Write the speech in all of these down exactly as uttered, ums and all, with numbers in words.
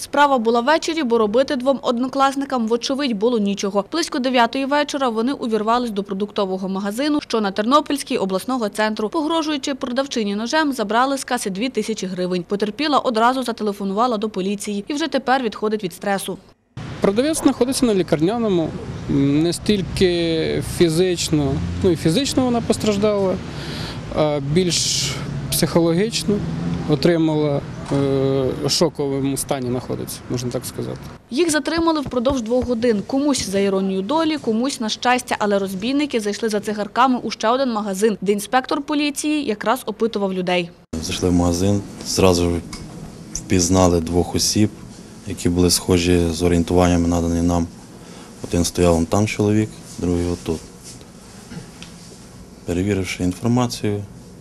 Справа була ввечері, бо робити двом однокласникам, вочевидь, було нічого. Близько дев'ятої вечора вони увірвались до продуктового магазину, що на Тернопільській, обласного центру. Погрожуючи продавчині ножем, забрали з каси дві тисячі гривень. Потерпіла одразу зателефонувала до поліції і вже тепер відходить від стресу. Продавець знаходиться на лікарняному, не стільки фізично, ну і фізично вона постраждала, а більш психологічно отримала, в шоковому стані знаходиться, можна так сказати. Їх затримали впродовж двох годин. Комусь за іронією долі, комусь на щастя, але розбійники зайшли за цигарками у ще один магазин, де інспектор поліції якраз опитував людей. Зайшли в магазин, зразу впізнали двох осіб, які були схожі з орієнтуваннями, надані нам. Один стояв вон там чоловік, другий отут. Перевіривши інформацію,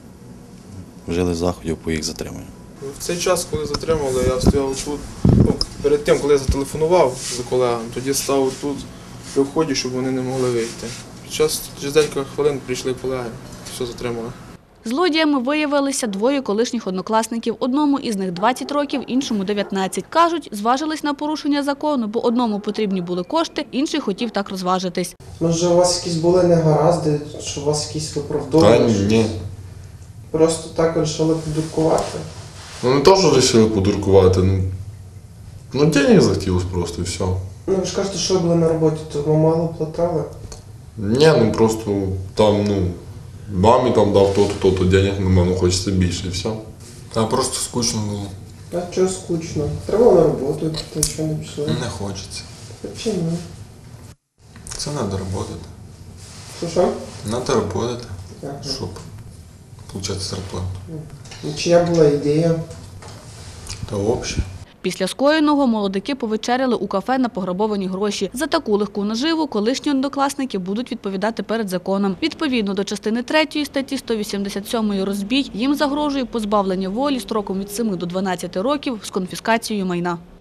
вжили заходів по їх затриманню. В цей час, коли затримали, я стояв тут. Ну, перед тим, коли я зателефонував за колегами, тоді став тут при вході, щоб вони не могли вийти. Під час, через декілька хвилин прийшли колеги, все затримали. Злодіями виявилися двоє колишніх однокласників. Одному із них двадцять років, іншому дев'ятнадцять. Кажуть, зважились на порушення закону, бо одному потрібні були кошти, інший хотів так розважитись. Може, у вас якісь були негаразди, що у вас якісь виправдовували? Та ні. Просто так вирішили подуркувати? Ну, не то, що вирішили подуркувати, ну, ну денег захотілося просто і все. Ну, ви ж кажете, що ви були на роботі, то вам мало платили? Ні, ну просто там, ну, мамі там дав то-то, то-то, денег нема, ну хочеться більше і все. Та просто скучно було. А чого скучно? Треба на роботу, то чого не пішли? Не хочеться. Чому? Це треба працювати. Що що? Треба працювати, Ага. щоб отримати зарплату. І чия була ідея? Та взагалі. Після скоєного молодики повечеряли у кафе на пограбовані гроші. За таку легку наживу колишні однокласники будуть відповідати перед законом. Відповідно до частини третьої статті сто вісімдесят сьомої розбій, їм загрожує позбавлення волі строком від семи до дванадцяти років з конфіскацією майна.